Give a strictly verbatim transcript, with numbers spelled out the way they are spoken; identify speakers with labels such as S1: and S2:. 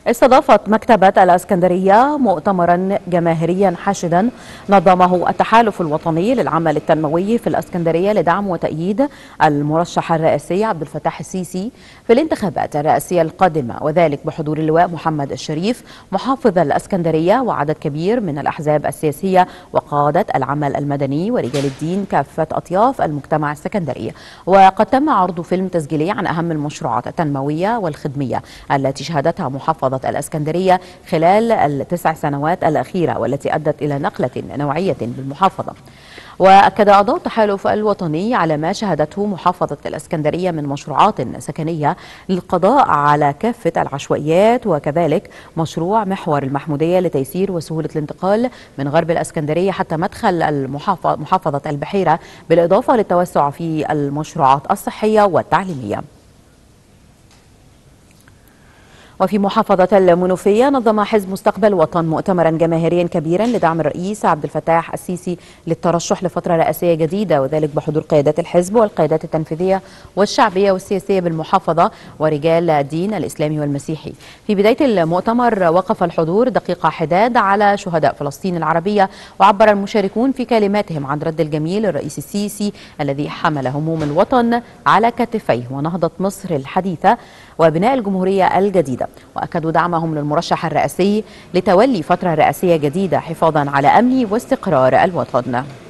S1: استضافت مكتبة الإسكندرية مؤتمرا جماهيريا حاشدا نظمه التحالف الوطني للعمل التنموي في الإسكندرية لدعم وتأييد المرشح الرئاسي عبد الفتاح السيسي في الانتخابات الرئاسية القادمة، وذلك بحضور اللواء محمد الشريف محافظ الإسكندرية وعدد كبير من الأحزاب السياسية وقادة العمل المدني ورجال الدين كافة أطياف المجتمع السكندري. وقد تم عرض فيلم تسجيلي عن أهم المشروعات التنموية والخدمية التي شهدتها محافظة الإسكندرية خلال التسع سنوات الأخيرة والتي أدت إلى نقلة نوعية بالمحافظة. وأكد أعضاء التحالف الوطني على ما شهدته محافظة الإسكندرية من مشروعات سكنية للقضاء على كافة العشوائيات، وكذلك مشروع محور المحمودية لتيسير وسهولة الانتقال من غرب الإسكندرية حتى مدخل محافظة البحيرة، بالإضافة للتوسع في المشروعات الصحية والتعليمية. وفي محافظة المنوفية نظم حزب مستقبل وطن مؤتمرا جماهيريا كبيرا لدعم الرئيس عبد الفتاح السيسي للترشح لفترة رئاسية جديدة، وذلك بحضور قيادات الحزب والقيادات التنفيذية والشعبية والسياسية بالمحافظة ورجال الدين الإسلامي والمسيحي. في بداية المؤتمر وقف الحضور دقيقة حداد على شهداء فلسطين العربية، وعبر المشاركون في كلماتهم عن رد الجميل الرئيس السيسي الذي حمل هموم الوطن على كتفيه ونهضة مصر الحديثة وبناء الجمهورية الجديدة، وأكدوا دعمهم للمرشح الرئاسي لتولي فترة رئاسية جديدة حفاظا على أمن واستقرار الوطن.